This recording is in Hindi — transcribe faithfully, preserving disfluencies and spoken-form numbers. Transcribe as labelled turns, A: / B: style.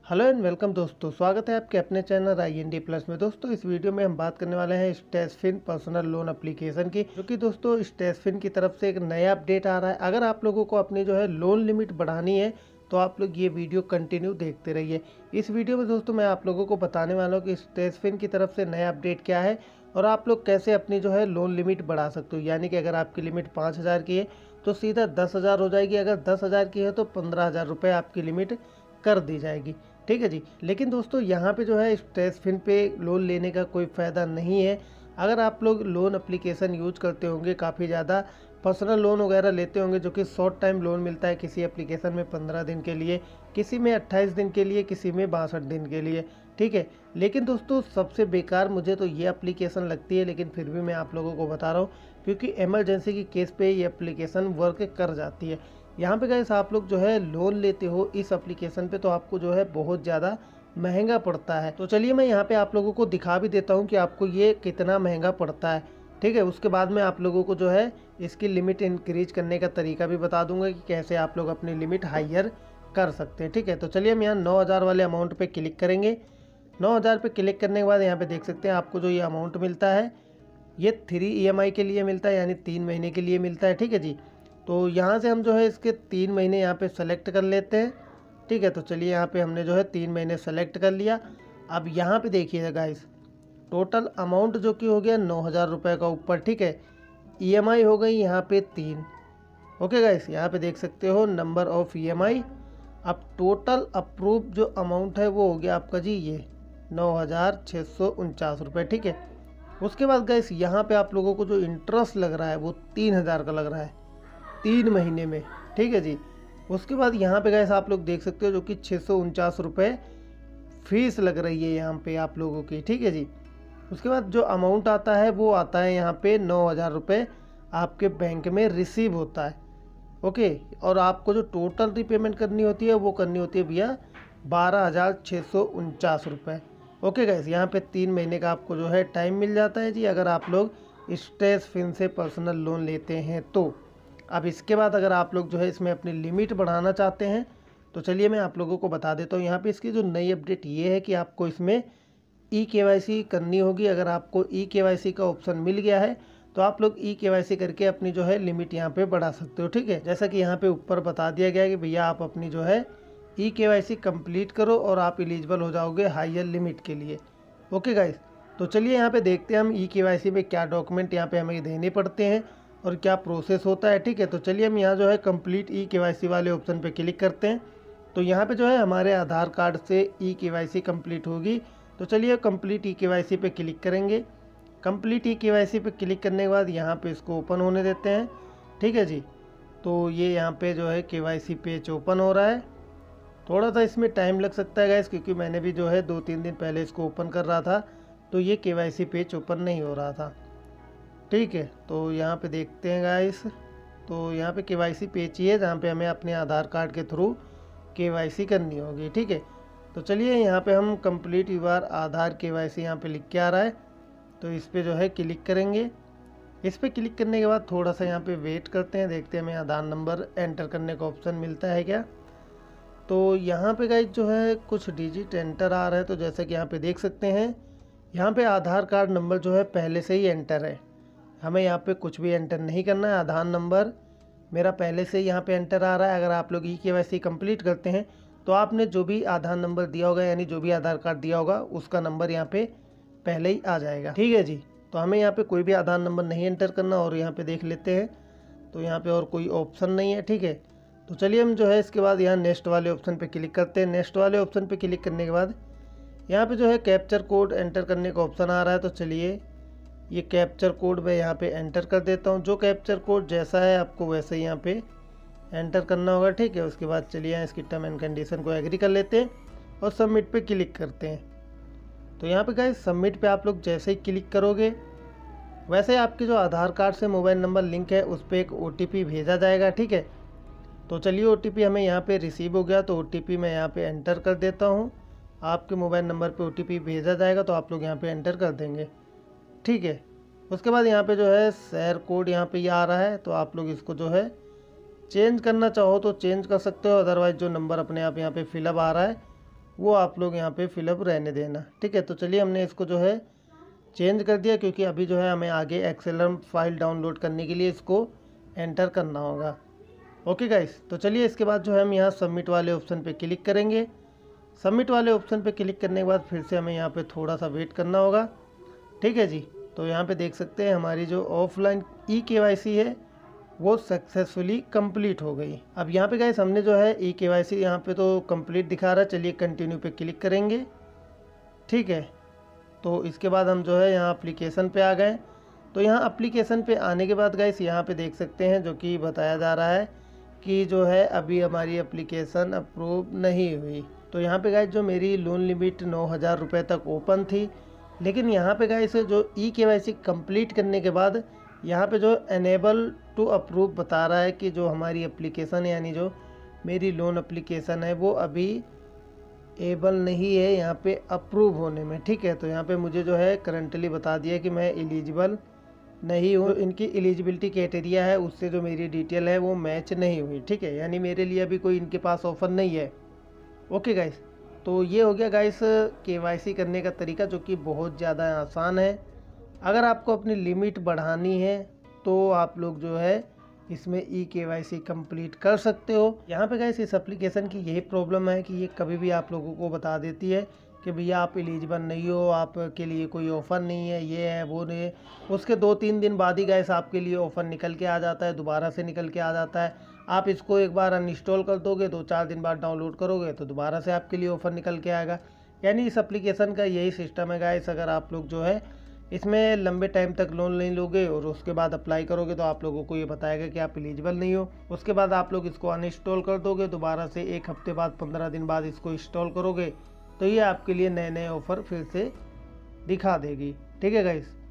A: हेलो एंड वेलकम दोस्तों, स्वागत है आपके अपने channel I N D plus में। दोस्तों इस वीडियो में हम बात करने वाले हैं स्टैशफिन पर्सनल लोन एप्लीकेशन की, जो कि दोस्तों स्टैशफिन की तरफ से एक नया अपडेट आ रहा है। अगर आप लोगों को अपनी जो है लोन लिमिट बढ़ानी है तो आप लोग ये वीडियो कंटिन्यू देखते रहिए। इस वीडियो में दोस्तों मैं आप लोगों को बताने वाला हूँ कि स्टैशफिन की तरफ से नया अपडेट क्या है और आप लोग कैसे अपनी जो है लोन लिमिट बढ़ा सकते हो। यानी कि अगर आपकी लिमिट पाँच हज़ार की है तो सीधा दस हज़ार हो जाएगी, अगर दस हज़ार की है तो पंद्रह हज़ार रुपये आपकी लिमिट कर दी जाएगी। ठीक है जी। लेकिन दोस्तों यहाँ पे जो है स्टैशफिन पे लोन लेने का कोई फ़ायदा नहीं है। अगर आप लोग लोन एप्लीकेशन यूज करते होंगे, काफ़ी ज़्यादा पर्सनल लोन वगैरह लेते होंगे, जो कि शॉर्ट टाइम लोन मिलता है किसी एप्लीकेशन में पंद्रह दिन के लिए, किसी में अट्ठाईस दिन के लिए, किसी में बासठ दिन के लिए। ठीक है। लेकिन दोस्तों सबसे बेकार मुझे तो ये एप्लीकेशन लगती है, लेकिन फिर भी मैं आप लोगों को बता रहा हूँ क्योंकि इमरजेंसी की केस पे ये एप्लीकेशन वर्क कर जाती है। यहाँ पे गाइस आप लोग जो है लोन लेते हो इस एप्लीकेशन पे तो आपको जो है बहुत ज़्यादा महंगा पड़ता है। तो चलिए मैं यहाँ पे आप लोगों को दिखा भी देता हूँ कि आपको ये कितना महंगा पड़ता है। ठीक है। उसके बाद में आप लोगों को जो है इसकी लिमिट इंक्रीज करने का तरीका भी बता दूंगा कि कैसे आप लोग अपनी लिमिट हाइयर कर सकते हैं। ठीक है। तो चलिए हम यहाँ नौ हज़ार वाले अमाउंट पे क्लिक करेंगे। नौ हज़ार पे क्लिक करने के बाद यहाँ पे देख सकते हैं आपको जो ये अमाउंट मिलता है ये थ्री ई एम आई के लिए मिलता है, यानी तीन महीने के लिए मिलता है। ठीक है जी। तो यहाँ से हम जो है इसके तीन महीने यहाँ पे सेलेक्ट कर लेते हैं। ठीक है। तो चलिए यहाँ पे हमने जो है तीन महीने सेलेक्ट कर लिया। अब यहाँ पे देखिएगा गाइस, टोटल अमाउंट जो कि हो गया नौ हज़ार रुपये का ऊपर। ठीक है। ई एम आई हो गई यहाँ पे तीन। ओके गाइस, यहाँ पे देख सकते हो number of E M I. अब टोटल अप्रूव जो अमाउंट है वो हो गया आपका जी ये नौ हज़ार छः सौ उनचास रुपये। ठीक है। उसके बाद गाइस यहाँ पे आप लोगों को जो इंटरेस्ट लग रहा है वो तीन हज़ार का लग रहा है तीन महीने में। ठीक है जी। उसके बाद यहाँ पे गाइस आप लोग देख सकते हो जो कि छः सौ उनचास रुपये फीस लग रही है यहाँ पे आप लोगों की। ठीक है जी। उसके बाद जो अमाउंट आता है वो आता है यहाँ पे नौ हज़ार रुपये आपके बैंक में रिसीव होता है। ओके। और आपको जो टोटल रीपेमेंट करनी होती है वो करनी होती है भैया बारह हज़ार छः सौ उनचास रुपये। ओके गाइस, यहाँ पे तीन महीने का आपको जो है टाइम मिल जाता है जी, अगर आप लोग स्टैशफिन से पर्सनल लोन लेते हैं तो। अब इसके बाद अगर आप लोग जो है इसमें अपनी लिमिट बढ़ाना चाहते हैं तो चलिए मैं आप लोगों को बता देता हूँ। यहाँ पे इसकी जो नई अपडेट ये है कि आपको इसमें ई के वाई सी करनी होगी। अगर आपको ई के वाई सी का ऑप्शन मिल गया है तो आप लोग ई के वाई सी करके अपनी जो है लिमिट यहाँ पे बढ़ा सकते हो। ठीक है। जैसा कि यहाँ पे ऊपर बता दिया गया है कि भैया आप अपनी जो है ई के वाई सी कंप्लीट करो और आप एलिजिबल हो जाओगे हायर लिमिट के लिए। ओके गाइस, तो चलिए यहाँ पे देखते हैं हम ई के वाई सी में क्या डॉक्यूमेंट यहाँ पे हमें देने पड़ते हैं और क्या प्रोसेस होता है। ठीक है। तो चलिए हम यहाँ जो है कंप्लीट ई के वाई सी वाले ऑप्शन पे क्लिक करते हैं। तो यहाँ पे जो है हमारे आधार कार्ड से ई के वाई सी कंप्लीट होगी। तो चलिए कंप्लीट ई के वाई सी पे क्लिक करेंगे। कंप्लीट ई के वाई सी पे क्लिक करने के बाद यहाँ पे इसको ओपन होने देते हैं। ठीक है जी। तो ये यहाँ पे जो है के वाई सी पेज ओपन हो रहा है। थोड़ा सा इसमें टाइम लग सकता है गाइस, क्योंकि मैंने भी जो है दो तीन दिन पहले इसको ओपन कर रहा था तो ये के वाई सी पेज ओपन नहीं हो रहा था। ठीक है। तो यहाँ पे देखते हैं गाइस, तो यहाँ पे के वाई सी पेज ही है जहाँ पे हमें अपने आधार कार्ड के थ्रू के वाई सी करनी होगी। ठीक है। तो चलिए यहाँ पे हम कंप्लीट यूर आधार के वाई सी यहाँ पे लिख के आ रहा है, तो इस पर जो है क्लिक करेंगे। इस पर क्लिक करने के बाद थोड़ा सा यहाँ पे वेट करते हैं, देखते हैं हमें आधार नंबर एंटर करने का ऑप्शन मिलता है क्या। तो यहाँ पे गाइस जो है कुछ डिजिट एंटर आ रहा है, तो जैसा कि यहाँ पे देख सकते हैं यहाँ पे आधार कार्ड नंबर जो है पहले से ही एंटर है, हमें यहाँ पे कुछ भी एंटर नहीं करना है। आधार नंबर मेरा पहले से यहाँ पे एंटर आ रहा है। अगर आप लोग ई के वाई सी कंप्लीट करते हैं तो आपने जो भी आधार नंबर दिया होगा, यानी जो भी आधार कार्ड दिया होगा उसका नंबर यहाँ पे पहले ही आ जाएगा। ठीक है जी। तो हमें यहाँ पे कोई भी आधार नंबर नहीं एंटर करना और यहाँ पे देख लेते हैं तो यहाँ पे और कोई ऑप्शन नहीं है। ठीक है। तो चलिए हम जो है इसके बाद यहाँ नेक्स्ट वाले ऑप्शन पे क्लिक करते हैं। नेक्स्ट वाले ऑप्शन पे क्लिक करने के बाद यहाँ पे जो है कैप्चर कोड एंटर करने का ऑप्शन आ रहा है। तो चलिए ये कैप्चर कोड मैं यहाँ पे एंटर कर देता हूँ। जो कैप्चर कोड जैसा है आपको वैसे ही यहाँ पे एंटर करना होगा। ठीक है। उसके बाद चलिए यहाँ इसकी टर्म एंड कंडीशन को एग्री कर लेते हैं और सबमिट पे क्लिक करते हैं। तो यहाँ पे गाइस सबमिट पे आप लोग जैसे ही क्लिक करोगे वैसे आपके जो आधार कार्ड से मोबाइल नंबर लिंक है उस पर एक ओ टी पी भेजा जाएगा। ठीक है। तो चलिए ओ टी पी हमें यहाँ पे रिसीव हो गया, तो ओ टी पी मैं यहाँ पे एंटर कर देता हूँ। आपके मोबाइल नंबर पे ओ टी पी भेजा जाएगा तो आप लोग यहाँ पे एंटर कर देंगे। ठीक है। उसके बाद यहाँ पे जो है शेयर कोड यहाँ पे ये आ रहा है, तो आप लोग इसको जो है चेंज करना चाहो तो चेंज कर सकते हो, अदरवाइज जो नंबर अपने आप यहाँ पे फिलअप आ रहा है वो आप लोग यहाँ पे फिलअप रहने देना। ठीक है, तो चलिए हमने इसको जो है चेंज कर दिया, क्योंकि अभी जो है हमें आगे एक्सेलरम फाइल डाउनलोड करने के लिए इसको एंटर करना होगा। ओके गाइस, तो चलिए इसके बाद जो है हम यहाँ सबमिट वाले ऑप्शन पे क्लिक करेंगे। सबमिट वाले ऑप्शन पे क्लिक करने के बाद फिर से हमें यहाँ पे थोड़ा सा वेट करना होगा। ठीक है जी, तो यहाँ पे देख सकते हैं हमारी जो ऑफलाइन ई केवाईसी है वो सक्सेसफुली कंप्लीट हो गई। अब यहाँ पे गाइस हमने जो है ई केवाईसी यहाँ पे तो कंप्लीट दिखा रहा है। चलिए कंटिन्यू पे क्लिक करेंगे। ठीक है, तो इसके बाद हम जो है यहाँ एप्लीकेशन पे आ गए। तो यहाँ एप्लीकेशन पे आने के बाद गाइस यहाँ पे देख सकते हैं जो कि बताया जा रहा है कि जो है अभी हमारी एप्लीकेशन अप्रूव नहीं हुई। तो यहाँ पे गाइस जो मेरी लोन लिमिट नौ हज़ार रुपये तक ओपन थी, लेकिन यहाँ पे गाइस जो ई केवाईसी कंप्लीट करने के बाद यहाँ पे जो एनेबल टू अप्रूव बता रहा है कि जो हमारी एप्लीकेशन है यानी जो मेरी लोन एप्लीकेशन है वो अभी एबल नहीं है यहाँ पे अप्रूव होने में। ठीक है, तो यहाँ पे मुझे जो है करंटली बता दिया कि मैं एलिजिबल नहीं हूँ। इनकी एलिजिबिलिटी क्राइटेरिया है उससे जो मेरी डिटेल है वो मैच नहीं हुई। ठीक है, यानी मेरे लिए अभी कोई इनके पास ऑफर नहीं है। ओके गाइस, तो ये हो गया गाइस केवाईसी करने का तरीका, जो कि बहुत ज़्यादा आसान है। अगर आपको अपनी लिमिट बढ़ानी है तो आप लोग जो है इसमें ई केवाईसी कंप्लीट कर सकते हो। यहाँ पे गाइस इस एप्लीकेशन की यही प्रॉब्लम है कि ये कभी भी आप लोगों को बता देती है कि भैया आप एलिजिबल नहीं हो, आपके लिए कोई ऑफ़र नहीं है, ये है वो नहीं है। उसके दो तीन दिन बाद ही गाइस आपके लिए ऑफ़र निकल के आ जाता है, दोबारा से निकल के आ जाता है। आप इसको एक बार अनइंस्टॉल कर दोगे, दो चार दिन बाद डाउनलोड करोगे तो दोबारा से आपके लिए ऑफ़र निकल के आएगा। यानी इस एप्लीकेशन का यही सिस्टम है गाइस। अगर आप लोग जो है इसमें लंबे टाइम तक लोन नहीं लोगे और उसके बाद अप्लाई करोगे तो आप लोगों को ये बताएगा कि आप एलिजिबल नहीं हो। उसके बाद आप लोग इसको अनइंस्टॉल कर दोगे, दोबारा से एक हफ्ते बाद पंद्रह दिन बाद इसको इंस्टॉल करोगे तो ये आपके लिए नए नए ऑफ़र फिर से दिखा देगी। ठीक है गाइस।